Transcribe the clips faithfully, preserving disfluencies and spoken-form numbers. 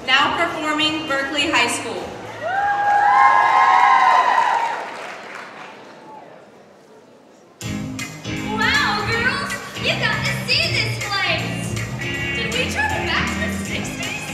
Now performing Berkeley High School. Wow, girls, you got to see this place. Did we travel back to the sixties?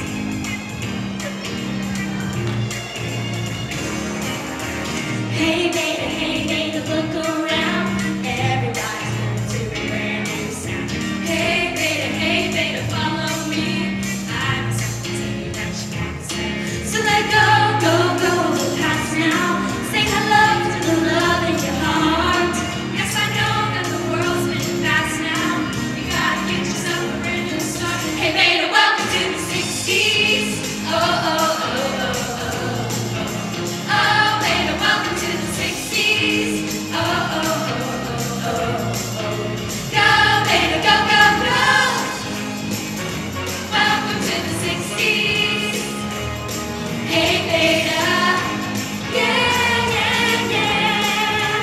Hey, baby, hey, baby, look around. Everybody's moving to a brand new sound. Hey, baby, hey, baby, follow me. I've got something to tell you that you want to say. So let go, go, go, the past now. Say hello to the love in your heart. Yes, I know that the world's been fast now. You gotta get yourself a brand new start. Hey, baby, welcome to the sixties. Oh, oh, oh, oh, oh, oh. Oh, baby, welcome to the sixties. Oh, oh, oh, oh, oh, oh. Go, baby, go, go, go. Welcome to the sixties. Hey, beta. Yeah, yeah, yeah.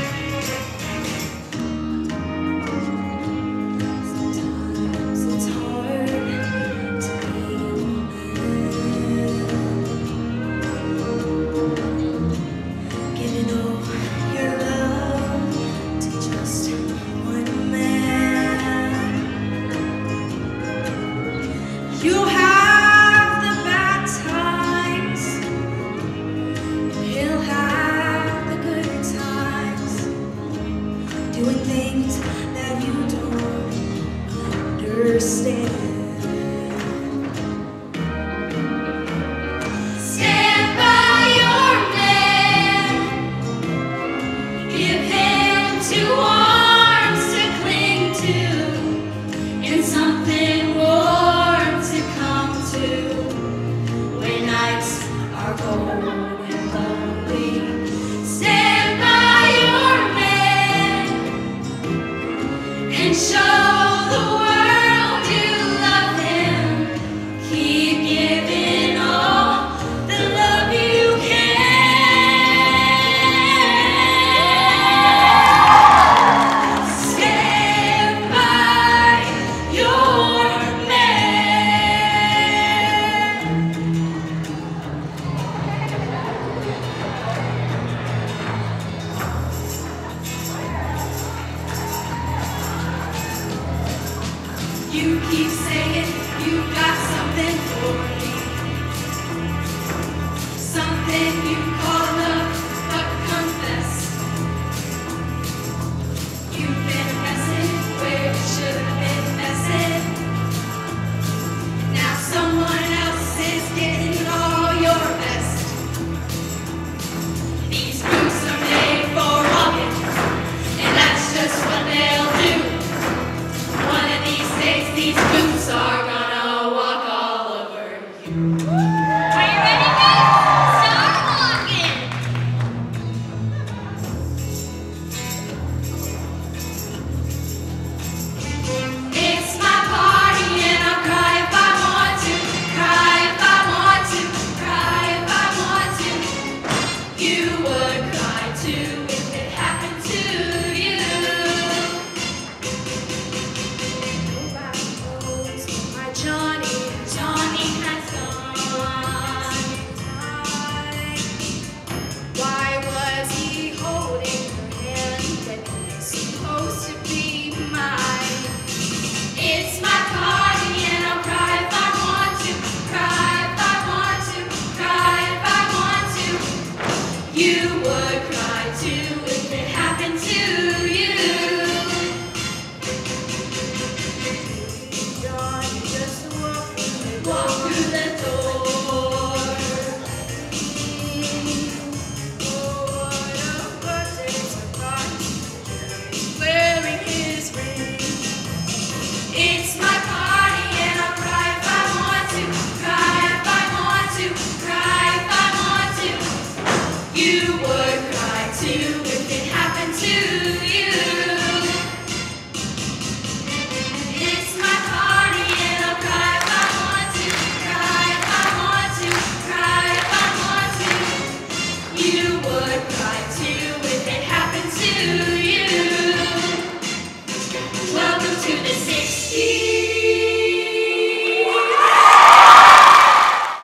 Sometimes it's hard to be a woman. Giving all your love to just one man. You have